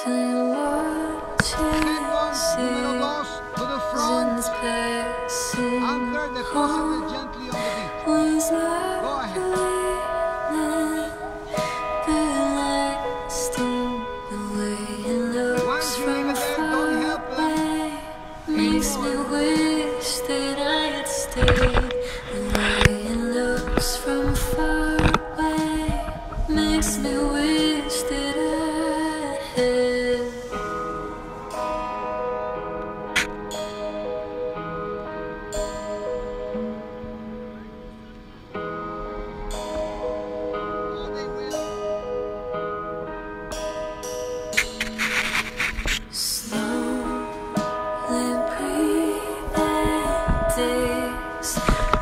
Second, número dos, to the front. Anchor the possible gently on the beach. Go ahead. Once you're in the bed, don't help them. Makes me wish that I had stayed. The way it looks from far away makes me wish that I had. Oh, they will. Slowly breathing days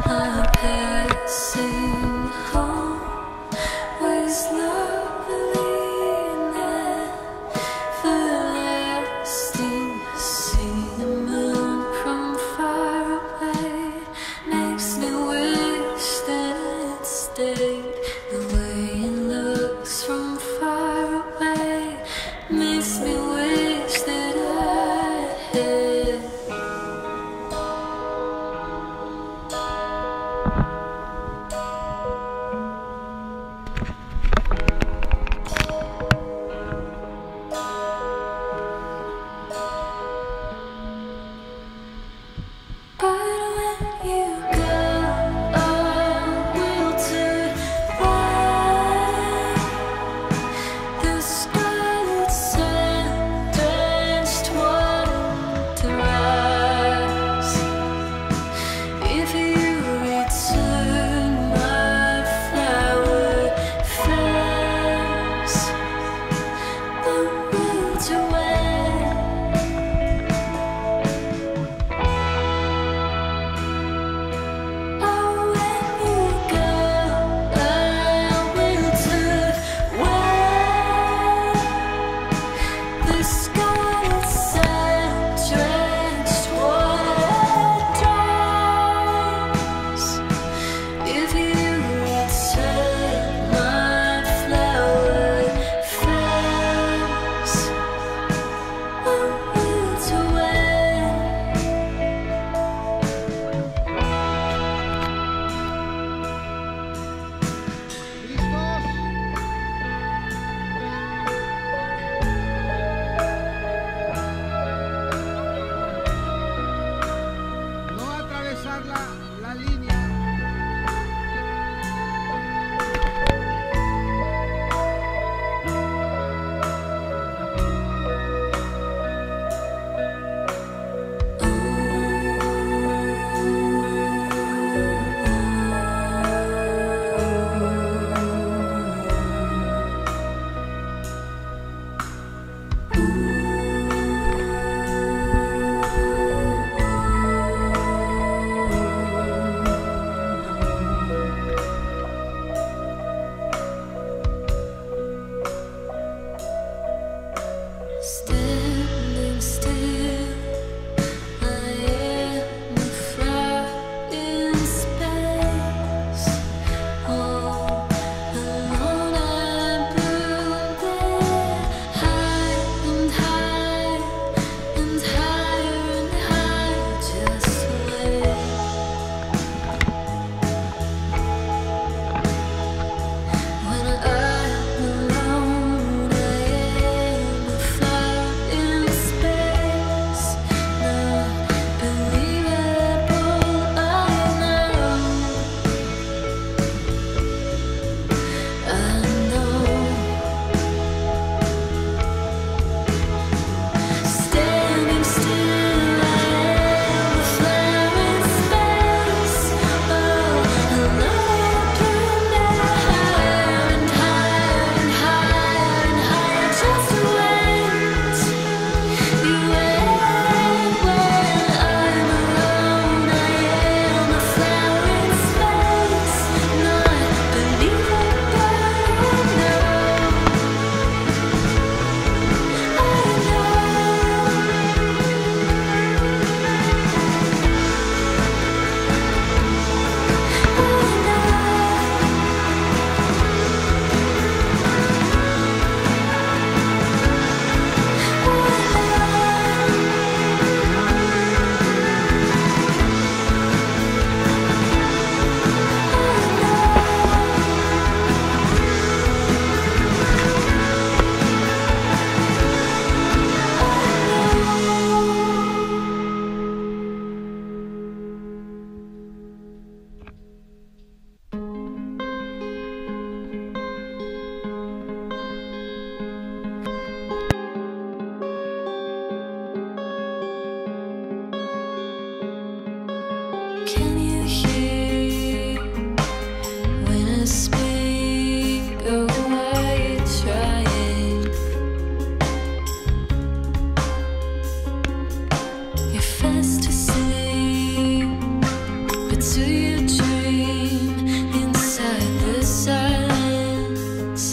Do you dream inside the silence?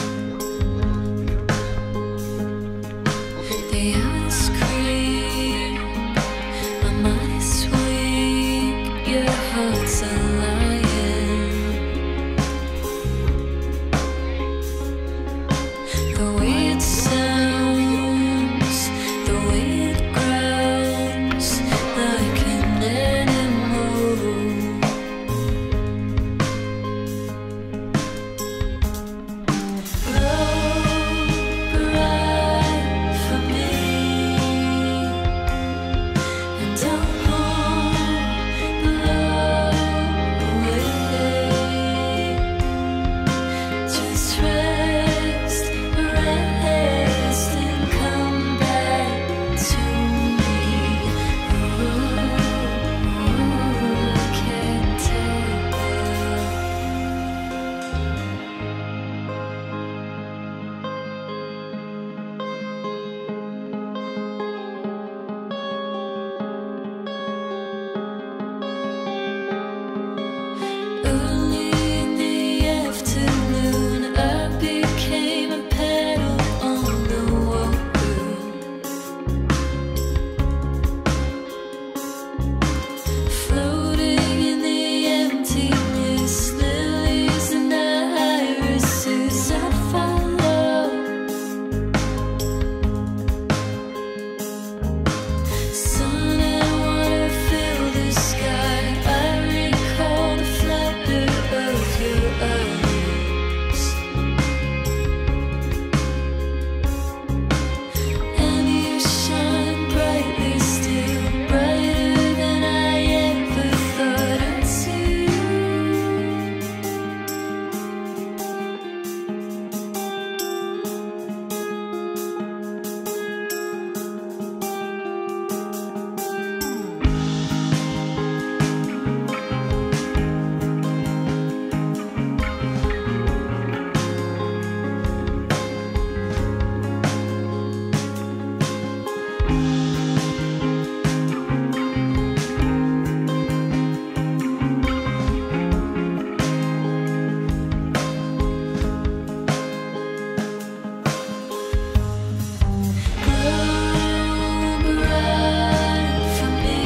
The ice cream, my mind's weak, your heart's a lion. The way it sounds, the way it growls, like an animal. Blow bright for me, and don't blow away. Just rest, rest, and come back to me. Ooh, can't tell. Early in the afternoon, I became a paddle on the water. Floating in the emptiness, lilies and irises I follow. Sun and water fill the sky. I recall the flutter of your eyes, and you shine brightly still, brighter than I ever thought I'd see. Blow bright for me,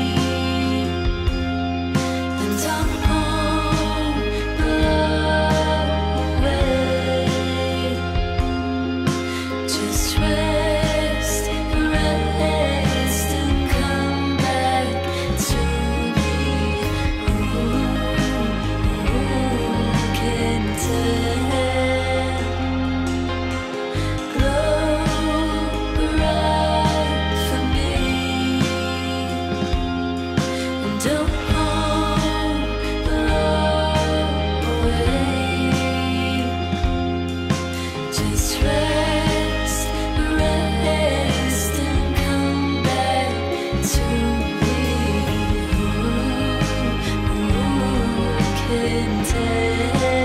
and don't blow away. Just rest, rest, and come back to me. Ooh, can't tell. Blow bright for me, and don't blow away. Just rest, rest, and come back to me. Ooh, can't tell.